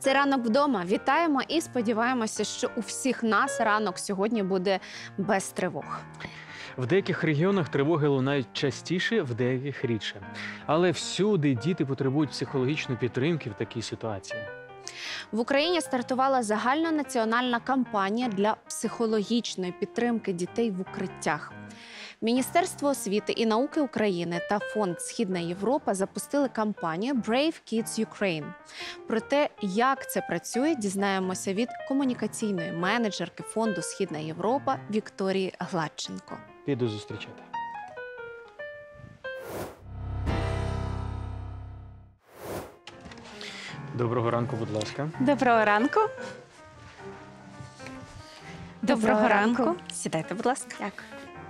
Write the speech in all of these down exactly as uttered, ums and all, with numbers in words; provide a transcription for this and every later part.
Це «Ранок вдома». Вітаємо і сподіваємося, що у всіх нас ранок сьогодні буде без тривог. В деяких регіонах тривоги лунають частіше, в деяких рідше. Але всюди діти потребують психологічної підтримки в такій ситуації. В Україні стартувала загальнонаціональна кампанія для психологічної підтримки дітей в укриттях. Міністерство освіти і науки України та Фонд «Східна Європа» запустили кампанію «Brave Kids Ukraine». Про те, як це працює, дізнаємося від комунікаційної менеджерки Фонду «Східна Європа» Вікторії Гладченко. Піду зустрічати. Доброго ранку, будь ласка. Доброго ранку. Доброго ранку. Сідайте, будь ласка. Дякую.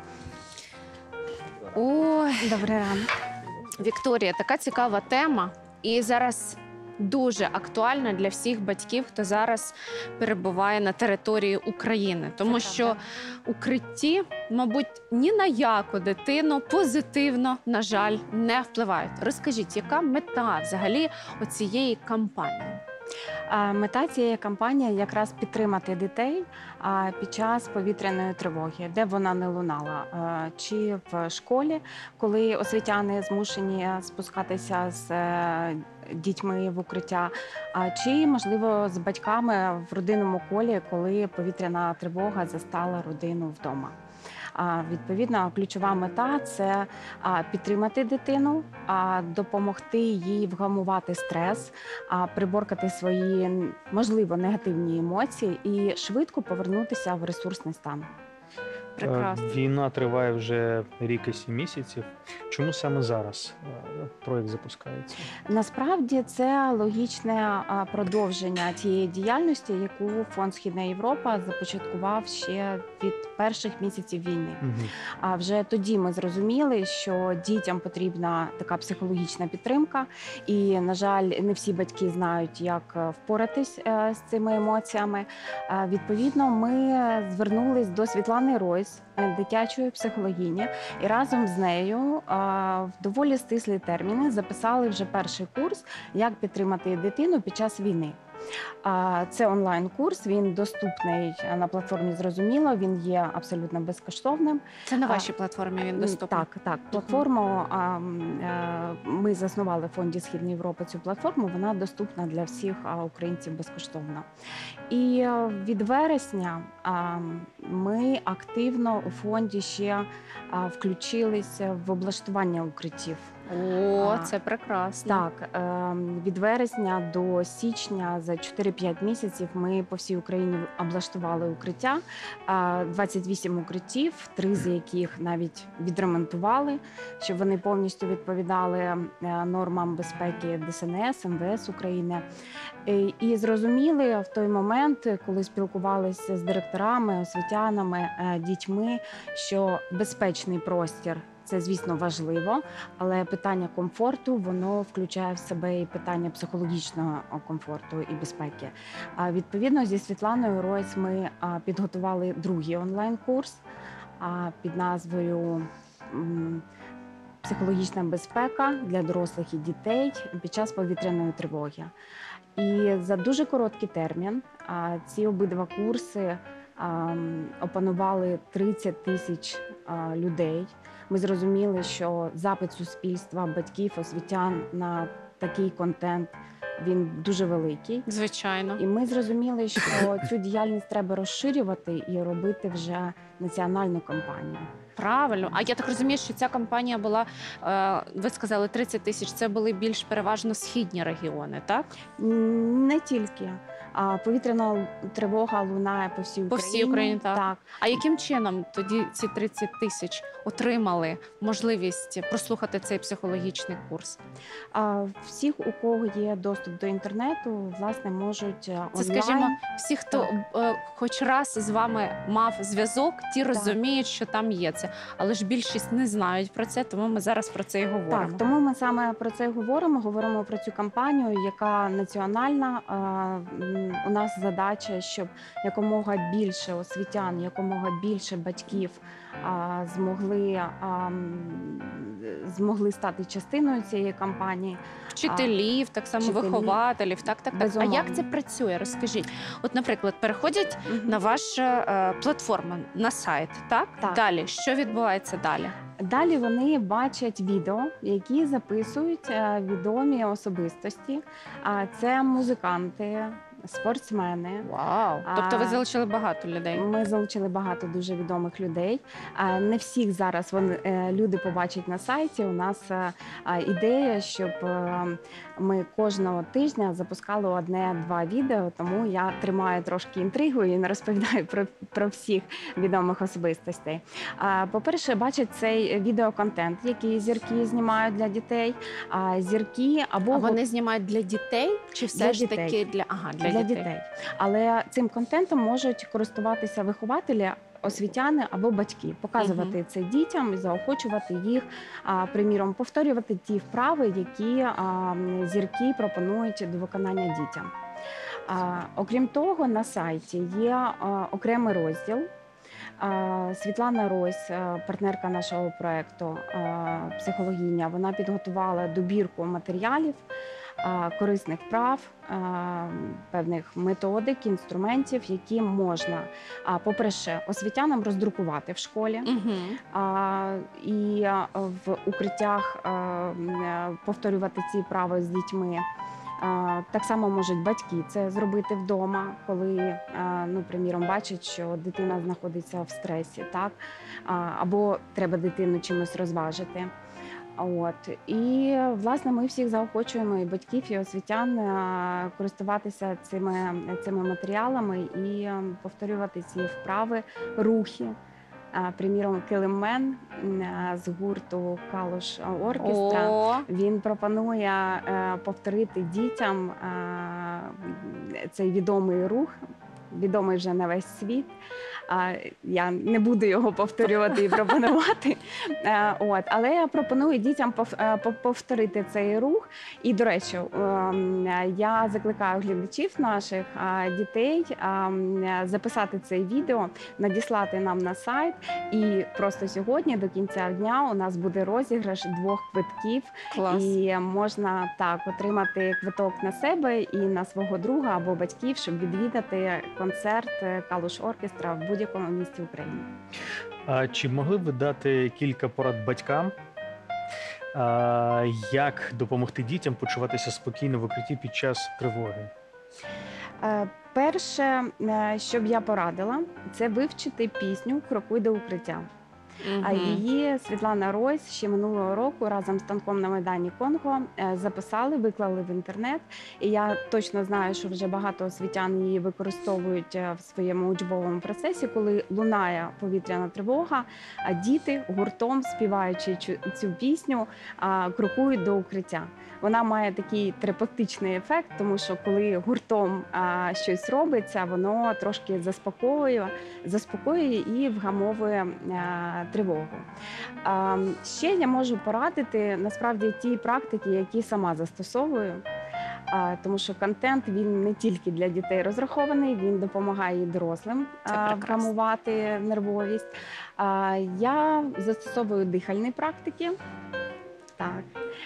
Ой, Добрий ранок. Вікторія, така цікава тема. І зараз дуже актуальна для всіх батьків, хто зараз перебуває на території України. Тому Це що правда. укритті, мабуть, ні на яку дитину позитивно, на жаль, не впливають. Розкажіть, яка мета взагалі оцієї кампанії? А, Мета цієї кампанії якраз підтримати дітей а, під час повітряної тривоги, де б вона не лунала, а, чи в школі, коли освітяни змушені спускатися з е, дітьми в укриття, а, чи, можливо, з батьками в родинному колі, коли повітряна тривога застала родину вдома. А, Відповідно, ключова мета – це а, підтримати дитину, а, допомогти їй вгамувати стрес, а, приборкати свої, можливо, негативні емоції і швидко повернутися в ресурсний стан. Прекрасно. Е, Війна триває вже рік і сім місяців. Чому саме зараз е, проєкт запускається? Насправді це логічне а, продовження тієї діяльності, яку Фонд «Східна Європа» започаткував ще від перших місяців війни. Угу. А вже тоді ми зрозуміли, що дітям потрібна така психологічна підтримка, і, на жаль, не всі батьки знають, як впоратись е, з цими емоціями. Е, Відповідно, ми звернулись до Світлани Ройс, е, дитячої психологині, і разом з нею е, в доволі стислі терміни записали вже перший курс «Як підтримати дитину під час війни». А, Це онлайн-курс, він доступний на платформі «Зрозуміло», він є абсолютно безкоштовним. Це на А, вашій платформі він доступний? Так, так. Платформу а, м, е, ми заснували в Фонді «Східна Європа» цю платформу, вона доступна для всіх а, українців безкоштовно. І е, від вересня а, ми активно у фонді ще а, включилися в облаштування укриттів. О, А, це прекрасно. Так, е, від вересня до січня за чотири-п'ять місяців ми по всій Україні облаштували укриття. Е, двадцять вісім укриттів, три з яких навіть відремонтували, щоб вони повністю відповідали е, нормам безпеки Де Ес Ен Ес, Ем Ве Ес України. Е, І зрозуміли в той момент, коли спілкувалися з директорами, освітянами, е, дітьми, що безпечний простір – це, звісно, важливо, але питання комфорту, воно включає в себе і питання психологічного комфорту і безпеки. А відповідно, зі Світланою Ройс ми а, підготували другий онлайн-курс а, під назвою м, «Психологічна безпека для дорослих і дітей під час повітряної тривоги». І за дуже короткий термін а, ці обидва курси а, м, опанували тридцять тисяч а, людей. Ми зрозуміли, що запит суспільства, батьків, освітян на такий контент, він дуже великий. Звичайно. І ми зрозуміли, що цю діяльність треба розширювати і робити вже національну кампанію. Правильно. А я так розумію, що ця кампанія була, е, ви сказали, тридцять тисяч, це були більш переважно східні регіони, так? М, Не тільки. А повітряна тривога лунає по всій Україні. По всій Україні, так. так. А яким чином тоді ці тридцять тисяч отримали можливість прослухати цей психологічний курс? А всіх, у кого є доступ до інтернету, власне, можуть онлайн. Це, скажімо, всі, хто е, хоч раз з вами мав зв'язок, ті розуміють, що там є це. Але ж більшість не знають про це, тому ми зараз про це і говоримо. Так, тому ми саме про це і говоримо. Говоримо про цю кампанію, яка національна. м, у нас задача, щоб якомога більше освітян, якомога більше батьків а, змогли, а, м, змогли стати частиною цієї кампанії. Вчителів, так само вчителів. вихователів. Так, так, так. А Безумовно. як це працює? Розкажіть. От, наприклад, переходять Мгм. на вашу е, платформу, на сайт, так? Так. Далі, що відбувається далі? Далі вони бачать відео, які записують е, відомі особистості. А це музиканти, спортсмени. Вау! Тобто ви А, залишили багато людей. Ми залучили багато дуже відомих людей. А, Не всіх зараз вони е, люди побачать на сайті. У нас е, а, ідея, щоб е, ми кожного тижня запускали одне-два відео. Тому я тримаю трошки інтригу і не розповідаю про, про всіх відомих особистостей. А, По-перше, бачать цей відеоконтент, який зірки знімають для дітей. А зірки або А вони знімають для дітей чи все Для ж дітей. таки для ага для, для дітей? дітей. Але цим контентом можуть користуватися вихователі, освітяни або батьки, показувати це дітям і заохочувати їх, а, приміром, повторювати ті вправи, які а, зірки пропонують до виконання дітям. А, окрім того, на сайті є а, окремий розділ. А, Світлана Рось, а, партнерка нашого проекту, а, психологиня, вона підготувала добірку матеріалів, а, корисних вправ, а, певних методик, інструментів, які можна, а, по-перше, освітянам роздрукувати в школі, Угу. а, і а, в укриттях а, м, е, повторювати ці вправи з дітьми. А, Так само можуть батьки це зробити вдома, коли, а, ну, приміром, бачать, що дитина знаходиться в стресі, так? А, або треба дитину чимось розважити. От. І, власне, ми всіх заохочуємо, і батьків, і освітян, а, користуватися цими, цими матеріалами і а, повторювати ці вправи, рухи. А, Приміром, Килиммен м, а, з гурту Калуш Оркестра. О, Він пропонує е, повторити дітям е, цей відомий рух, відомий вже на весь світ. А, Я не буду його повторювати і пропонувати. Е, От, але я пропоную дітям пов- е, пов- повторити цей рух. І, до речі, ем, я закликаю глядачів наших е, дітей ем, записати це відео, надіслати нам на сайт. І просто сьогодні, до кінця дня, у нас буде розіграш двох квитків. клас. І можна так отримати квиток на себе і на свого друга або батьків, щоб відвідати концерт Калуш Оркестра в будь-якому місті України. А чи могли б ви дати кілька порад батькам, а, як допомогти дітям почуватися спокійно в укритті під час тривоги? Е, Перше, е, що б я порадила, це вивчити пісню «Крокуй до укриття». А Мгм. її Світлана Ройс ще минулого року разом з танком на Майдані Конго е, записали, виклали в інтернет. І я точно знаю, що вже багато освітян її використовують е, в своєму учбовому процесі, коли лунає повітряна тривога, а діти гуртом, співаючи чу- цю пісню, а, крокують до укриття. Вона має такий терапевтичний ефект, тому що коли гуртом а, щось робиться, воно трошки заспокоює, заспокоює і вгамовує а, тривогу. А, ще я можу порадити насправді ті практики, які сама застосовую. А, тому що контент він не тільки для дітей розрахований, він допомагає і дорослим Це а, прекрасно. вгамувати нервовість. А, я застосовую дихальні практики. Так.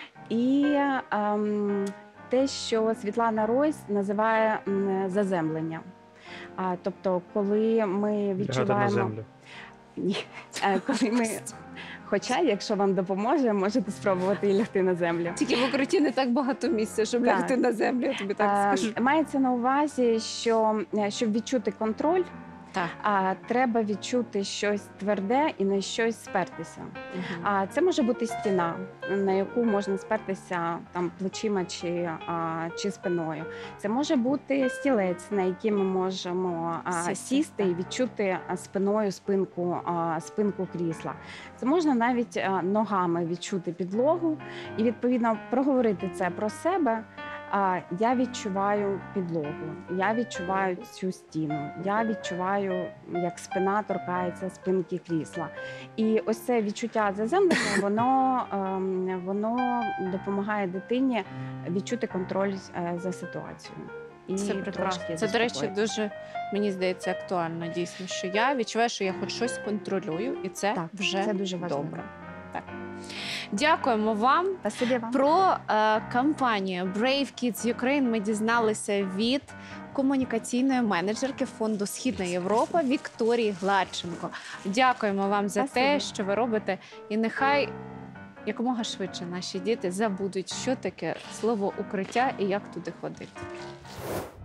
І ем, те, що Світлана Ройс називає м, заземлення. А, тобто, коли ми Лягати на відчуваємо. землю. Ні. Е, коли ми... Хоча, якщо вам допоможе, можете спробувати і лягти на землю. Тільки в укритті не так багато місця, щоб Так. лягти на землю, я тобі так Е, скажу. Мається на увазі, що е, щоб відчути контроль, Так. а, треба відчути щось тверде і на щось спертися. Мгм. А це може бути стіна, на яку можна спертися там плечима чи, а, чи спиною. Це може бути стілець, на який ми можемо а, Сісти, сісти і так. відчути а, спиною спинку, а, спинку крісла. Це можна навіть а, ногами відчути підлогу і відповідно проговорити це про себе. А я відчуваю підлогу, я відчуваю цю стіну, я відчуваю, як спина торкається спинки крісла. І ось це відчуття заземлення, воно, ем, воно допомагає дитині відчути контроль е, за ситуацією. і Це трошки прекрасно. Це, до речі, заспокоїти. дуже, мені здається, актуально дійсно, що я відчуваю, що я хоч щось контролюю, і це Так, вже це дуже важливо. добре. Так. Дякуємо вам. Спасибі вам. Про е, кампанію Brave Kids Ukraine ми дізналися від комунікаційної менеджерки фонду Східна Європа Вікторії Гладченко. Дякуємо вам за те, Спасибі. що ви робите. І нехай якомога швидше наші діти забудуть, що таке слово укриття і як туди ходити.